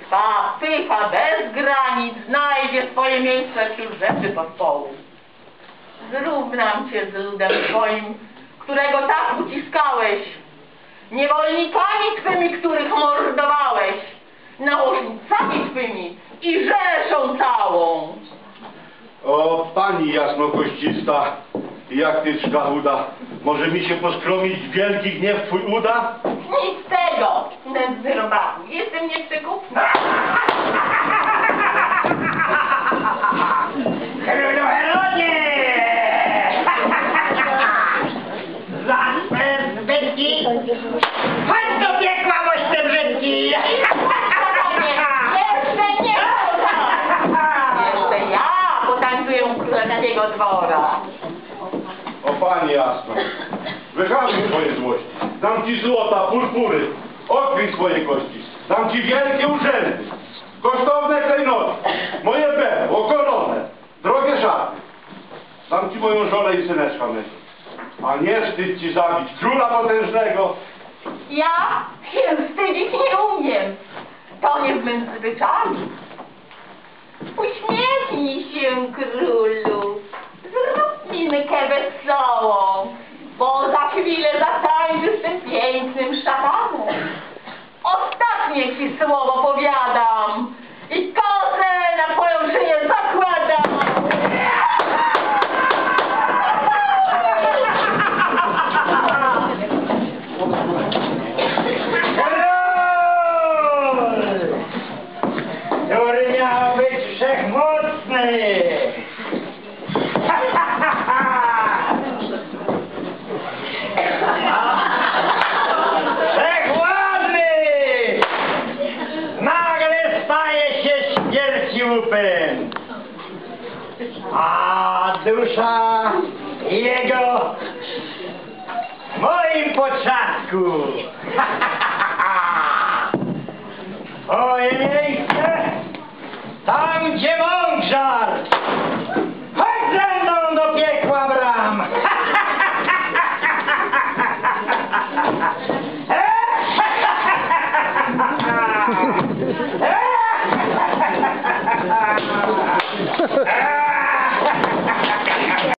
Ta pycha bez granic znajdzie swoje miejsce wśród rzeczy pospołu. Zrównam cię z ludem swoim, którego tak uciskałeś, niewolnikami twymi, których mordowałeś, nałożnicami twymi i rzeszą całą. O, pani jasnokoścista, jak ty czkachuda, może mi się poskromić wielki gniew twój uda? Nic z tego, nędzny robaku, jestem nieprzekupny. Królu Herodzie! Zacznę zbytki! Chodź do piekła, moście brzydki! Jeszcze nie! Jeszcze ja potańcuję u królewskiego dwora. O, pani jasno, wyhamuj swoje złości, dam ci złota, purpury, odkryj swoje kości, dam ci wielkie urzędy, kosztowne klejnoty, moje berło, koronę, drogie szaty. Dam ci moją żonę i syneczka mego, a nie wstyd ci zabić króla potężnego. Ja się wstydzić nie umiem. To nie w mym zwyczaju. Uśmiechnij się, królu. Zrób minkę wesołą, bo za chwilę zatańczysz z tym pięknym szatanem. Ostatnie ci słowo powiadam i kozę na twoją szyję zakładam. Który miał być wszechmocny! Wszechwładny! Nagle staje się śmierci łupem, a dusza jego w moim poczatku. Moje miejsce tam, gdzie mądrza